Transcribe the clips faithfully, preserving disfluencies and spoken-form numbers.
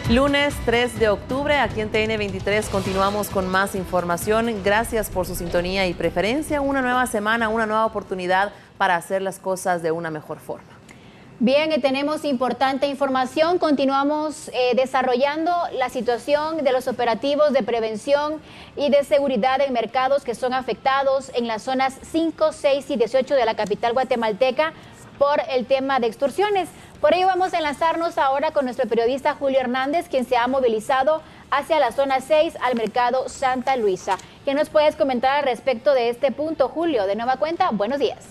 Lunes tres de octubre, aquí en T N veintitrés continuamos con más información. Gracias por su sintonía y preferencia. Una nueva semana, una nueva oportunidad para hacer las cosas de una mejor forma. Bien, eh, tenemos importante información. Continuamos eh, desarrollando la situación de los operativos de prevención y de seguridad en mercados que son afectados en las zonas cinco, seis y dieciocho de la capital guatemalteca por el tema de extorsiones. Por ello vamos a enlazarnos ahora con nuestro periodista Julio Hernández, quien se ha movilizado hacia la zona seis al mercado Santa Luisa. ¿Qué nos puedes comentar al respecto de este punto, Julio? De nueva cuenta, buenos días.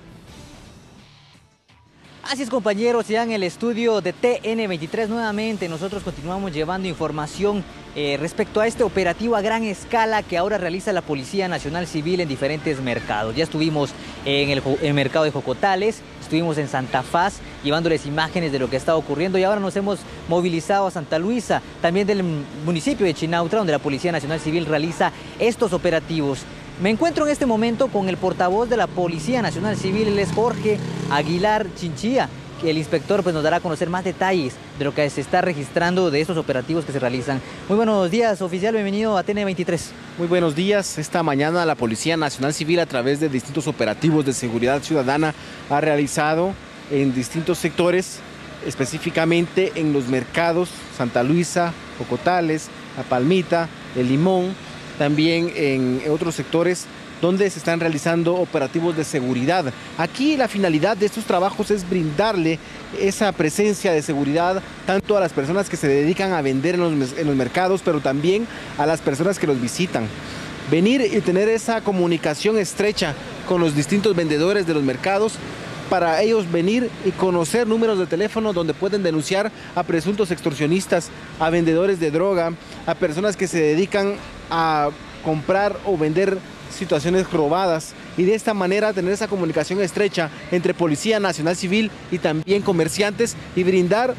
Así es, compañeros, ya en el estudio de T N veintitrés nuevamente nosotros continuamos llevando información eh, respecto a este operativo a gran escala que ahora realiza la Policía Nacional Civil en diferentes mercados. Ya estuvimos en el, en el mercado de Jocotales, estuvimos en Santa Faz llevándoles imágenes de lo que está ocurriendo y ahora nos hemos movilizado a Santa Luisa, también del municipio de Chinautra, donde la Policía Nacional Civil realiza estos operativos. Me encuentro en este momento con el portavoz de la Policía Nacional Civil, él es Jorge Aguilar Chinchilla. El inspector pues, nos dará a conocer más detalles de lo que se está registrando de estos operativos que se realizan. Muy buenos días, oficial, bienvenido a T N veintitrés. Muy buenos días. Esta mañana la Policía Nacional Civil, a través de distintos operativos de seguridad ciudadana, ha realizado en distintos sectores, específicamente en los mercados Santa Luisa, Jocotales, La Palmita, El Limón, también en otros sectores donde se están realizando operativos de seguridad. Aquí la finalidad de estos trabajos es brindarle esa presencia de seguridad tanto a las personas que se dedican a vender en los, en los mercados, pero también a las personas que los visitan. Venir y tener esa comunicación estrecha con los distintos vendedores de los mercados, para ellos venir y conocer números de teléfono donde pueden denunciar a presuntos extorsionistas, a vendedores de droga, a personas que se dedican a comprar o vender situaciones robadas, y de esta manera tener esa comunicación estrecha entre Policía Nacional Civil y también comerciantes y brindar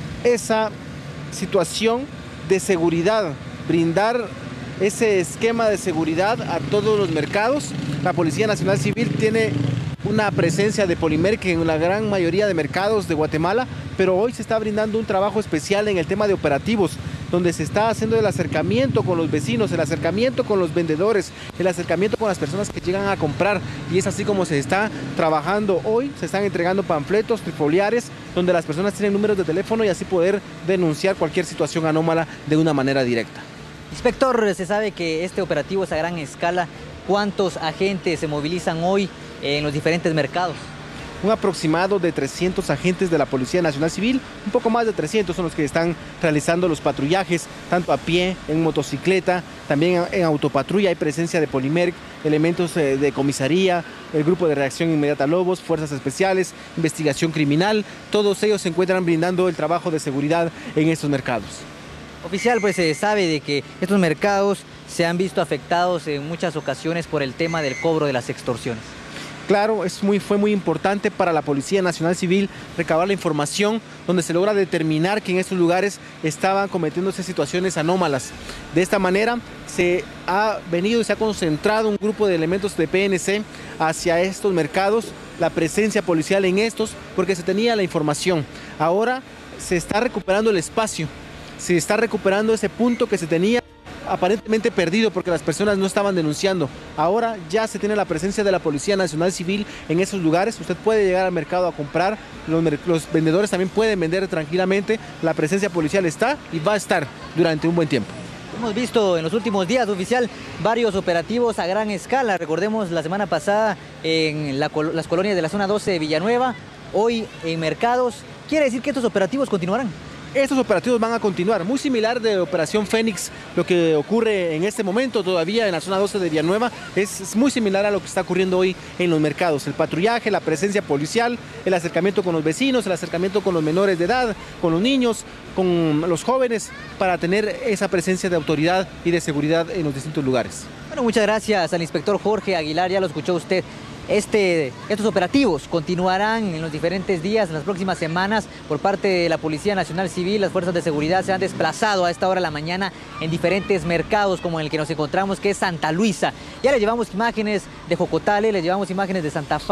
esa situación de seguridad, brindar ese esquema de seguridad a todos los mercados. La Policía Nacional Civil tiene una presencia de Polimerc en la gran mayoría de mercados de Guatemala, pero hoy se está brindando un trabajo especial en el tema de operativos, donde se está haciendo el acercamiento con los vecinos, el acercamiento con los vendedores, el acercamiento con las personas que llegan a comprar, y es así como se está trabajando hoy. Se están entregando panfletos trifoliares donde las personas tienen números de teléfono y así poder denunciar cualquier situación anómala de una manera directa. Inspector, se sabe que este operativo es a gran escala. ¿Cuántos agentes se movilizan hoy en los diferentes mercados? Un aproximado de trescientos agentes de la Policía Nacional Civil, un poco más de trescientos son los que están realizando los patrullajes, tanto a pie, en motocicleta, también en autopatrulla. Hay presencia de Polimerc, elementos de comisaría, el grupo de reacción inmediata Lobos, fuerzas especiales, investigación criminal. Todos ellos se encuentran brindando el trabajo de seguridad en estos mercados. Oficial, pues se sabe de que estos mercados se han visto afectados en muchas ocasiones por el tema del cobro de las extorsiones. Claro, es muy, fue muy importante para la Policía Nacional Civil recabar la información donde se logra determinar que en estos lugares estaban cometiéndose situaciones anómalas. De esta manera se ha venido y se ha concentrado un grupo de elementos de P N C hacia estos mercados, la presencia policial en estos, porque se tenía la información. Ahora se está recuperando el espacio, se está recuperando ese punto que se tenía aparentemente perdido porque las personas no estaban denunciando. Ahora ya se tiene la presencia de la Policía Nacional Civil en esos lugares. Usted puede llegar al mercado a comprar, los, los vendedores también pueden vender tranquilamente. La presencia policial está y va a estar durante un buen tiempo. Hemos visto en los últimos días, oficial, varios operativos a gran escala. Recordemos la semana pasada en la, las colonias de la zona doce de Villanueva, hoy en mercados. ¿Quiere decir que estos operativos continuarán? Estos operativos van a continuar, muy similar de Operación Fénix, lo que ocurre en este momento todavía en la zona doce de Villanueva, es, es muy similar a lo que está ocurriendo hoy en los mercados. El patrullaje, la presencia policial, el acercamiento con los vecinos, el acercamiento con los menores de edad, con los niños, con los jóvenes, para tener esa presencia de autoridad y de seguridad en los distintos lugares. Bueno, muchas gracias al inspector Jorge Aguilar, ya lo escuchó usted. Este, estos operativos continuarán en los diferentes días, en las próximas semanas, por parte de la Policía Nacional Civil. Las fuerzas de seguridad se han desplazado a esta hora de la mañana en diferentes mercados, como en el que nos encontramos, que es Santa Luisa. Ya les llevamos imágenes de Jocotales, les llevamos imágenes de Santa Faz,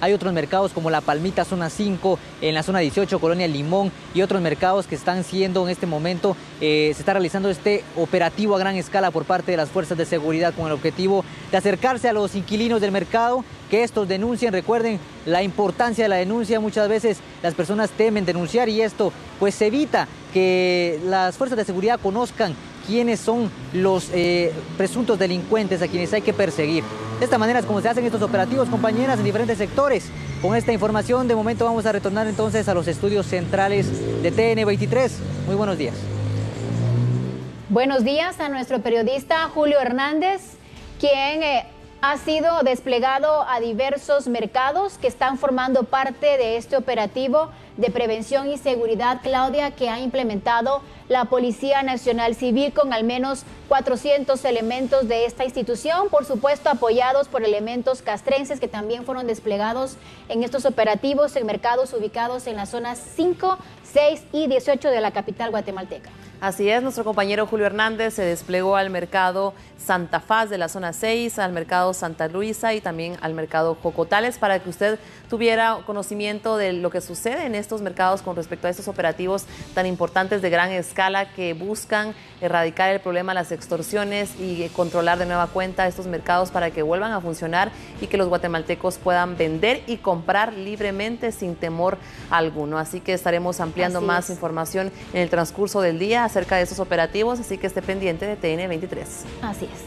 Hay otros mercados como La Palmita, zona cinco, en la zona dieciocho, Colonia Limón, y otros mercados que están siendo en este momento, eh, se está realizando este operativo a gran escala por parte de las fuerzas de seguridad con el objetivo de acercarse a los inquilinos del mercado, que estos denuncien. Recuerden la importancia de la denuncia. Muchas veces las personas temen denunciar y esto pues evita que las fuerzas de seguridad conozcan quiénes son los eh, presuntos delincuentes a quienes hay que perseguir. De esta manera es como se hacen estos operativos, compañeras, en diferentes sectores. Con esta información, de momento vamos a retornar entonces a los estudios centrales de T N veintitrés. Muy buenos días. Buenos días a nuestro periodista Julio Hernández, quien eh, ha sido desplegado a diversos mercados que están formando parte de este operativo de prevención y seguridad, Claudia, que ha implementado la Policía Nacional Civil con al menos cuatrocientos elementos de esta institución, por supuesto apoyados por elementos castrenses que también fueron desplegados en estos operativos en mercados ubicados en las zonas cinco, seis y dieciocho de la capital guatemalteca. Así es, nuestro compañero Julio Hernández se desplegó al mercado Santa Faz de la zona seis, al mercado Santa Luisa y también al mercado Jocotales, para que usted tuviera conocimiento de lo que sucede en estos mercados con respecto a estos operativos tan importantes de gran escala que buscan erradicar el problema de las extorsiones y controlar de nueva cuenta estos mercados para que vuelvan a funcionar y que los guatemaltecos puedan vender y comprar libremente sin temor alguno. Así que estaremos ampliando Así más es. información en el transcurso del día acerca de estos operativos, así que esté pendiente de T N veintitrés. Así es.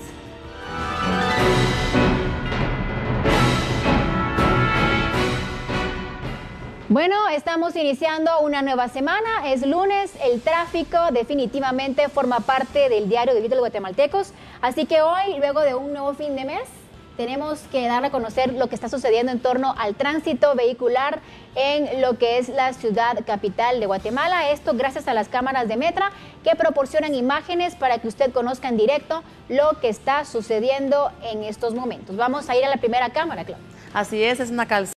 Bueno, estamos iniciando una nueva semana, es lunes, el tráfico definitivamente forma parte del diario de vida de los guatemaltecos, así que hoy, luego de un nuevo fin de mes, tenemos que dar a conocer lo que está sucediendo en torno al tránsito vehicular en lo que es la ciudad capital de Guatemala. Esto gracias a las cámaras de Metra que proporcionan imágenes para que usted conozca en directo lo que está sucediendo en estos momentos. Vamos a ir a la primera cámara, Claudia. Así es, es una calzada